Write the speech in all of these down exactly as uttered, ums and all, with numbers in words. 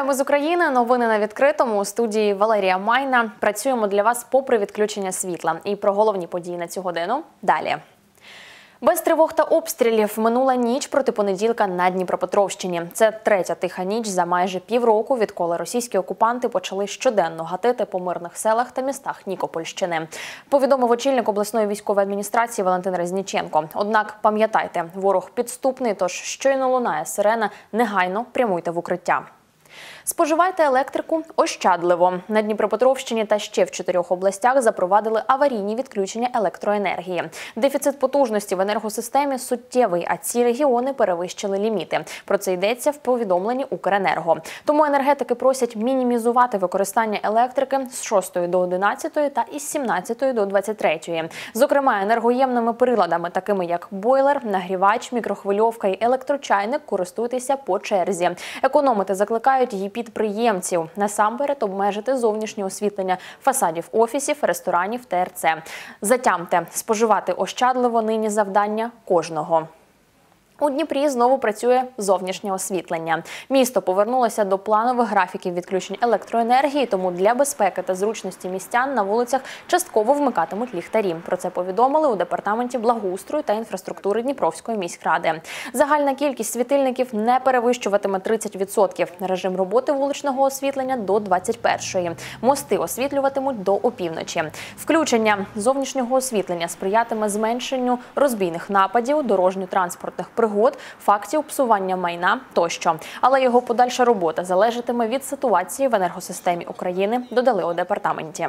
Вітаємо з України. Новини на відкритому. У студії Валерія Майна. Працюємо для вас попри відключення світла. І про головні події на цю годину далі. Без тривог та обстрілів минула ніч проти понеділка на Дніпропетровщині. Це третя тиха ніч за майже півроку, відколи російські окупанти почали щоденно гатити по мирних селах та містах Нікопольщини. Повідомив очільник обласної військової адміністрації Валентин Резніченко. Однак пам'ятайте, ворог підступний, тож щойно лунає сирена, негайно прямуйте в укриття. Споживайте електрику ощадливо. На Дніпропетровщині та ще в чотирьох областях запровадили аварійні відключення електроенергії. Дефіцит потужності в енергосистемі суттєвий, а ці регіони перевищили ліміти. Про це йдеться в повідомленні Укренерго. Тому енергетики просять мінімізувати використання електрики з шостої до одинадцятої та із сімнадцятої до двадцять третьої. Зокрема, енергоємними приладами, такими як бойлер, нагрівач, мікрохвильовка і електрочайник, користуйтеся по черзі. Економити закликають її підприємців. Насамперед обмежити зовнішнє освітлення фасадів офісів, ресторанів, Те Ер Це. Затямте, споживати ощадливо нині завдання кожного. У Дніпрі знову працює зовнішнє освітлення. Місто повернулося до планових графіків відключень електроенергії, тому для безпеки та зручності містян на вулицях частково вмикатимуть ліхтарі. Про це повідомили у департаменті благоустрою та інфраструктури Дніпровської міськради. Загальна кількість світильників не перевищуватиме тридцять відсотків. Режим роботи вуличного освітлення – до двадцять першої. Мости освітлюватимуть до опівночі. Включення зовнішнього освітлення сприятиме зменшенню розбійних нападів, дорожньо-транспортних пригод, фактів псування майна тощо. Але його подальша робота залежатиме від ситуації в енергосистемі України, додали у департаменті.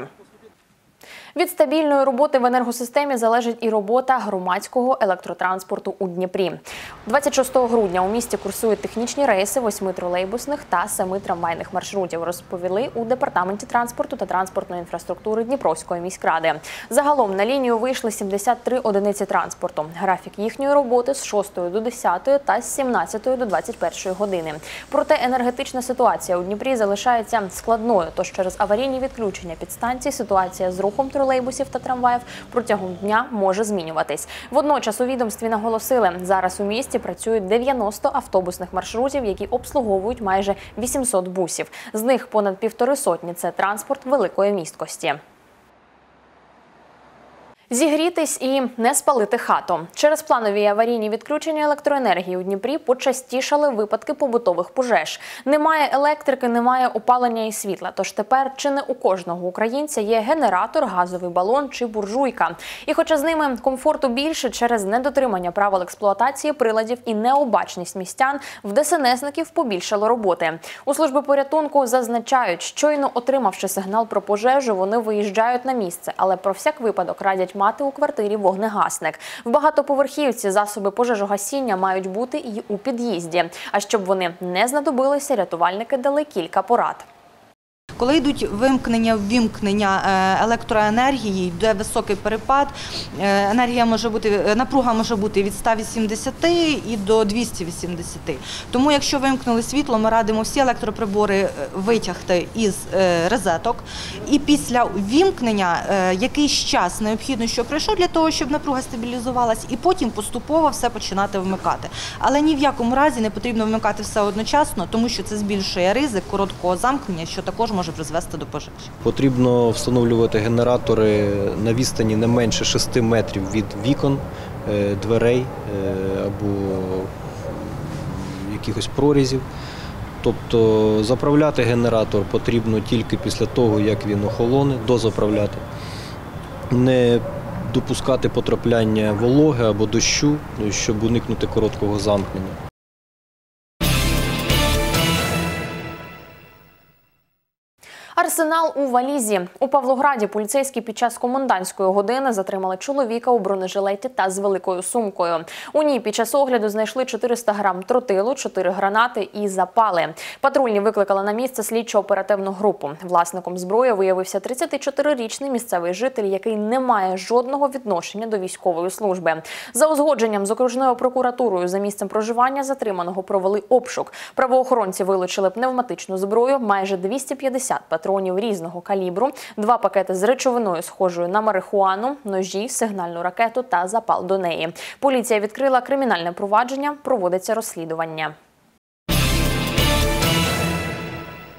Від стабільної роботи в енергосистемі залежить і робота громадського електротранспорту у Дніпрі. двадцять шостого грудня у місті курсують технічні рейси восьми тролейбусних та семи трамвайних маршрутів, розповіли у департаменті транспорту та транспортної інфраструктури Дніпровської міськради. Загалом на лінію вийшли сімдесят три одиниці транспорту. Графік їхньої роботи з шостої до десятої та з сімнадцятої до двадцять першої години. Проте енергетична ситуація у Дніпрі залишається складною, тож через аварійні відключення підстанцій ситуація з рухом тролейбусів та трамваїв протягом дня може змінюватись. Водночас у відомстві наголосили, зараз у місті працюють дев'яносто автобусних маршрутів, які обслуговують майже вісімсот бусів. З них понад півтори сотні – це транспорт великої місткості. Зігрітись і не спалити хату. Через планові аварійні відключення електроенергії у Дніпрі почастішали випадки побутових пожеж. Немає електрики, немає опалення і світла. Тож тепер чи не у кожного українця є генератор, газовий балон чи буржуйка. І хоча з ними комфорту більше, через недотримання правил експлуатації приладів і необачність містян, в Де Ес Ен Есників побільшало роботи. У служби порятунку зазначають, щойно отримавши сигнал про пожежу, вони виїжджають на місце, але про всяк випадок радять мати у квартирі вогнегасник. В багатоповерхівці засоби пожежогасіння мають бути і у під'їзді. А щоб вони не знадобилися, рятувальники дали кілька порад. Коли йдуть вимкнення, ввімкнення електроенергії, йде високий перепад, енергія може бути, напруга може бути від ста вісімдесяти і до двохсот вісімдесяти. Тому якщо вимкнули світло, ми радимо всі електроприбори витягти із розеток. І після ввімкнення якийсь час необхідно, що пройшов для того, щоб напруга стабілізувалась, і потім поступово все починати вмикати. Але ні в якому разі не потрібно вмикати все одночасно, тому що це збільшує ризик короткого замкнення, що також може призвести до пожежі. Потрібно встановлювати генератори на відстані не менше шести метрів від вікон, дверей або якихось прорізів. Тобто заправляти генератор потрібно тільки після того, як він охолоне, дозаправляти. Не допускати потрапляння вологи або дощу, щоб уникнути короткого замкнення. Арсенал у валізі. У Павлограді поліцейські під час комендантської години затримали чоловіка у бронежилеті та з великою сумкою. У ній під час огляду знайшли чотириста грам тротилу, чотири гранати і запали. Патрульні викликали на місце слідчо-оперативну групу. Власником зброї виявився тридцятичотирирічний місцевий житель, який не має жодного відношення до військової служби. За узгодженням з окружною прокуратурою за місцем проживання затриманого провели обшук. Правоохоронці вилучили пневматичну зброю, майже двісті п'ятдесят патронів різного калібру, два пакети з речовиною, схожою на марихуану, ножі, сигнальну ракету та запал до неї. Поліція відкрила кримінальне провадження, проводиться розслідування.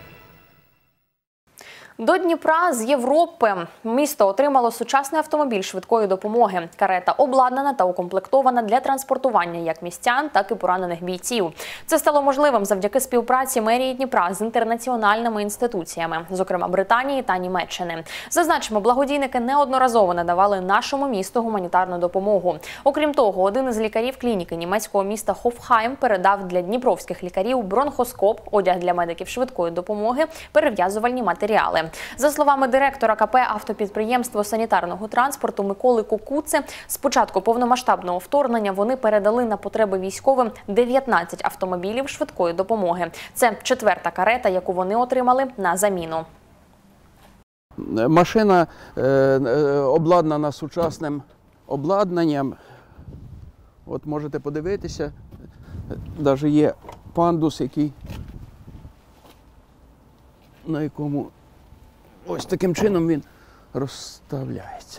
До Дніпра з Європи місто отримало сучасний автомобіль швидкої допомоги. Карета обладнана та укомплектована для транспортування як містян, так і поранених бійців. Це стало можливим завдяки співпраці мерії Дніпра з інтернаціональними інституціями, зокрема Британії та Німеччини. Зазначимо, благодійники неодноразово надавали нашому місту гуманітарну допомогу. Окрім того, один із лікарів клініки німецького міста Хофхайм передав для дніпровських лікарів бронхоскоп, одяг для медиків швидкої допомоги, перев'язувальні матеріали. За словами директора ка пе «Автопідприємство санітарного транспорту» Миколи Кукуци, з початку повномасштабного вторгнення вони передали на потреби військовим дев'ятнадцять автомобілів швидкої допомоги. Це четверта карета, яку вони отримали на заміну. Машина обладнана сучасним обладнанням. От можете подивитися, навіть є пандус, який, на якому ось таким чином він розставляється.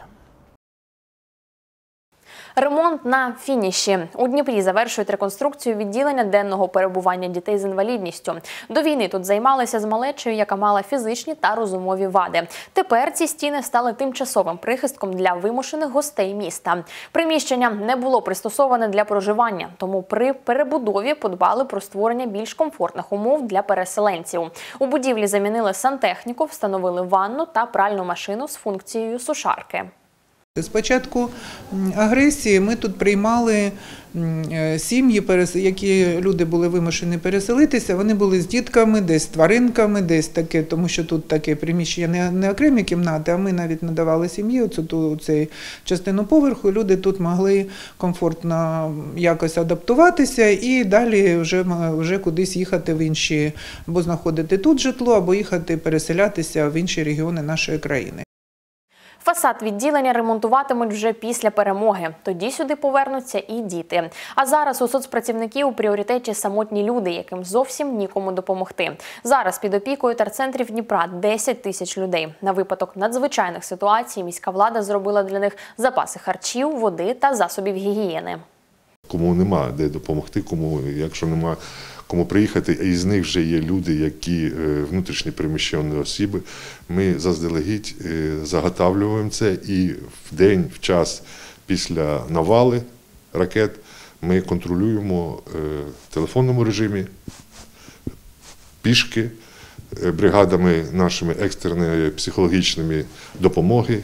Ремонт на фініші. У Дніпрі завершують реконструкцію відділення денного перебування дітей з інвалідністю. До війни тут займалися з малечею, яка мала фізичні та розумові вади. Тепер ці стіни стали тимчасовим прихистком для вимушених гостей міста. Приміщення не було пристосоване для проживання, тому при перебудові подбали про створення більш комфортних умов для переселенців. У будівлі замінили сантехніку, встановили ванну та пральну машину з функцією сушарки. З початку агресії ми тут приймали сім'ї, які люди були вимушені переселитися. Вони були з дітками, десь з тваринками, десь таке, тому що тут таке приміщення не, не окремі кімнати, а ми навіть надавали сім'ї оцю цю частину поверху. Люди тут могли комфортно якось адаптуватися і далі вже, вже кудись їхати в інші, або знаходити тут житло, або їхати переселятися в інші регіони нашої країни. Фасад відділення ремонтуватимуть вже після перемоги. Тоді сюди повернуться і діти. А зараз у соцпрацівників у пріоритеті самотні люди, яким зовсім нікому допомогти. Зараз під опікою терцентрів Дніпра десять тисяч людей. На випадок надзвичайних ситуацій міська влада зробила для них запаси харчів, води та засобів гігієни. Кому нема де допомогти, кому, якщо нема кому приїхати, і з них вже є люди, які внутрішні переміщені особи, ми заздалегідь заготовлюємо це і в день, в час після навали ракет ми контролюємо в телефонному режимі, пішки, бригадами нашими екстреної психологічної допомоги.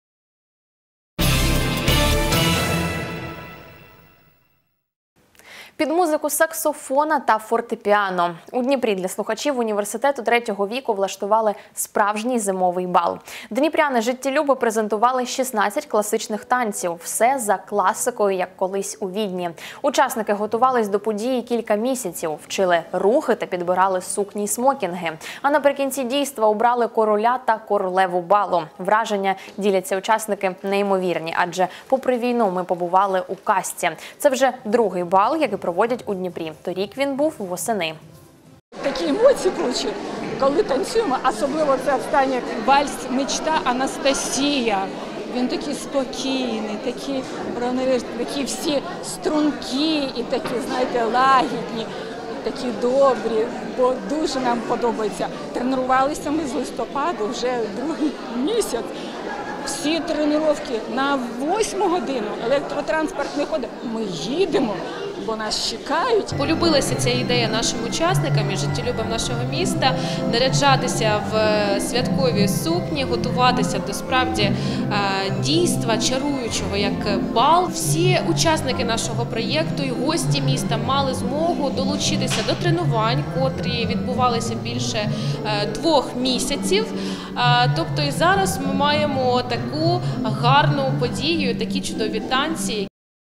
Під музику саксофона та фортепіано. У Дніпрі для слухачів університету третього віку влаштували справжній зимовий бал. Дніпряни життєлюби презентували шістнадцять класичних танців. Все за класикою, як колись у Відні. Учасники готувались до події кілька місяців, вчили рухи та підбирали сукні й смокінги. А наприкінці дійства обрали короля та королеву балу. Враження, діляться учасники, неймовірні, адже попри війну ми побували у казці. Це вже другий бал, який проводять у Дніпрі. Торік він був восени. Такі емоції получили, коли танцюємо, особливо це останній вальс «Мечта Анастасія». Він такий спокійний, такі, такі всі струнки і такі, знаєте, лагідні, такі добрі, бо дуже нам подобається. Тренувалися ми з листопаду вже другий місяць. Всі тренування на восьму годину, електротранспорт не ходить, ми їдемо, бо нас чекають. Полюбилася ця ідея нашим учасникам і життєлюбам нашого міста наряджатися в святкові сукні, готуватися до справді дійства чаруючого, як бал. Всі учасники нашого проєкту і гості міста мали змогу долучитися до тренувань, котрі відбувалися більше двох місяців. Тобто і зараз ми маємо таку гарну подію, такі чудові танці.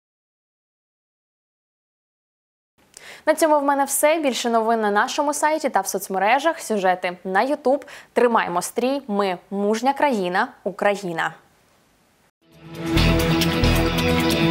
На цьому в мене все. Більше новин на нашому сайті та в соцмережах. Сюжети на ютуб. Тримаємо стрій. Ми – мужня країна. Україна.